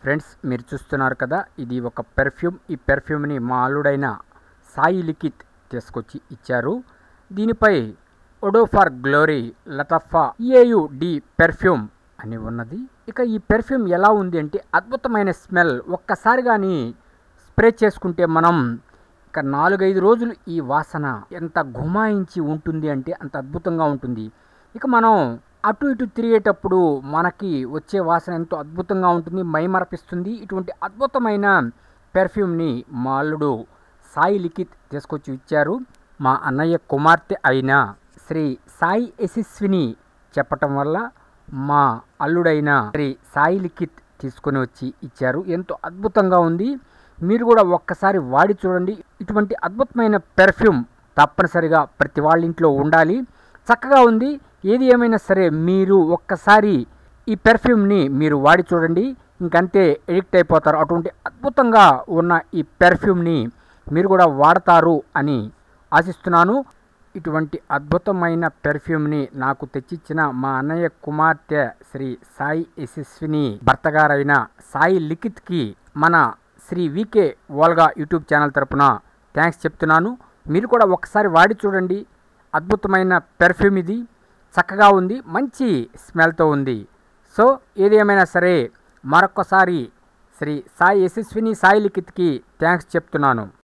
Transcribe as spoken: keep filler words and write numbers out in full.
Friends మీరు చూస్తున్నారు కదా, ఇది ఒక పెర్ఫ్యూమ్. ఈ పెర్ఫ్యూమ్ని మా అల్లుడైన సాయి లిఖిత్ తీసుకొచ్చి ఇచ్చారు. దీనిపై oud for glory Lattafa eau de perfume అని ఉన్నది. ఇక ఈ పెర్ఫ్యూమ్ ఎలా ఉంది అంటే అద్భుతమైన స్మెల్. ఒక్కసారి కానీ స్ప్రే చేసుకుంటే మనం ఇక నాలుగైదు రోజులు ఈ వాసన ఎంత గుమాయించి ఉంటుంది అంటే అంత అద్భుతంగా ఉంటుంది. ఇక మనం అటు ఇటు తిరిగేటప్పుడు మనకి వచ్చే వాసన ఎంతో అద్భుతంగా ఉంటుంది, మైమరపిస్తుంది. ఇటువంటి అద్భుతమైన పెర్ఫ్యూమ్ని మా అల్లుడు సాయి లిఖిత్ తీసుకొచ్చి ఇచ్చారు. మా అన్నయ్య కుమార్తె అయిన శ్రీ సాయి యశస్విని చెప్పటం వల్ల మా అల్లుడైన శ్రీ సాయి లిఖిత్ తీసుకొని వచ్చి ఇచ్చారు. ఎంతో అద్భుతంగా ఉంది. మీరు కూడా ఒక్కసారి వాడి చూడండి. ఇటువంటి అద్భుతమైన పెర్ఫ్యూమ్ తప్పనిసరిగా ప్రతి వాళ్ళ ఇంట్లో ఉండాలి. చక్కగా ఉంది. ఏది ఏమైనా సరే మీరు ఒక్కసారి ఈ పెర్ఫ్యూమ్ని మీరు వాడి చూడండి, ఇంకంతే ఎడిక్ట్ అయిపోతారు. అటువంటి అద్భుతంగా ఉన్న ఈ పెర్ఫ్యూమ్ని మీరు కూడా వాడతారు అని ఆశిస్తున్నాను. ఇటువంటి అద్భుతమైన పెర్ఫ్యూమ్ని నాకు తెచ్చిచ్చిన మా అన్నయ్య కుమార్తె శ్రీ సాయి యశస్విని భర్త గారైన సాయి లిఖిత్కి మన Shri VK Volga YouTube channel తరపున థ్యాంక్స్ చెప్తున్నాను. మీరు కూడా ఒకసారి వాడి చూడండి. అద్భుతమైన పెర్ఫ్యూమ్ ఇది, చక్కగా ఉంది, మంచి స్మెల్తో ఉంది. సో ఏది ఏమైనా సరే మరొకసారి శ్రీ సాయి యశస్విని సాయి లిఖిత్కి థ్యాంక్స్ చెప్తున్నాను.